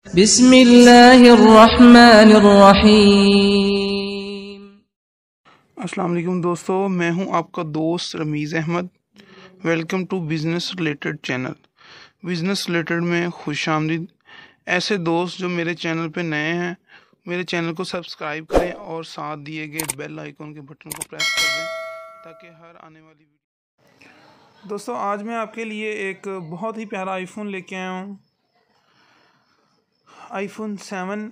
बिस्मिल्लाहिर्रहमानिर्रहीम। अस्सलाम वालेकुम दोस्तों, मैं हूं आपका दोस्त Rameez Ahmed. Welcome to business related channel. Business related में खुशामदीद। ऐसे दोस्त जो मेरे चैनल पे नए हैं, मेरे चैनल को सब्सक्राइब करें और साथ दिए गए बेल आइकन के बटन को प्रेस कर दें ताकि हर आने वाली वीडियो। दोस्तों, आज मैं आपके लिए एक बहुत ही प्यारा आईफोन लेके आया हूँ। आईफोन 7।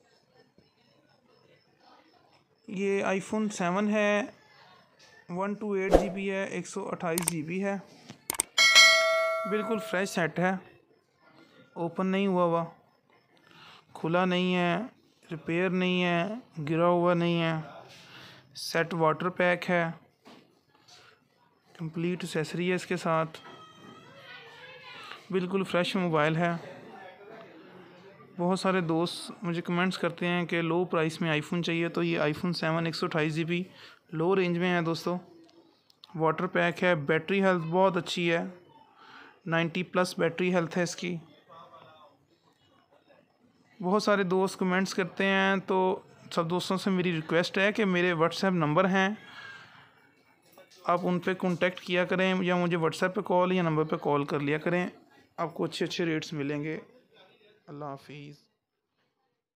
ये आईफोन 7 है, 128 GB है, 128 GB है। बिल्कुल फ्रेश सेट है, ओपन नहीं हुआ, खुला नहीं है, रिपेयर नहीं है, गिरा हुआ नहीं है। सेट वाटर पैक है, कंप्लीट एक्सेसरी है इसके साथ। बिल्कुल फ्रेश मोबाइल है। बहुत सारे दोस्त मुझे कमेंट्स करते हैं कि लो प्राइस में आईफोन चाहिए, तो ये आईफोन 7 128 GB लो रेंज में है दोस्तों। वाटर पैक है। बैटरी हेल्थ बहुत अच्छी है, 90+ बैटरी हेल्थ है इसकी। बहुत सारे दोस्त कमेंट्स करते हैं, तो सब दोस्तों से मेरी रिक्वेस्ट है कि मेरे व्हाट्सएप नंबर हैं, आप उन पे कांटेक्ट किया करें या मुझे व्हाट्सएप पे कॉल या नंबर पे कॉल कर लिया करें। आपको अच्छे अच्छे रेट्स मिलेंगे। अल्लाह हाफिज़।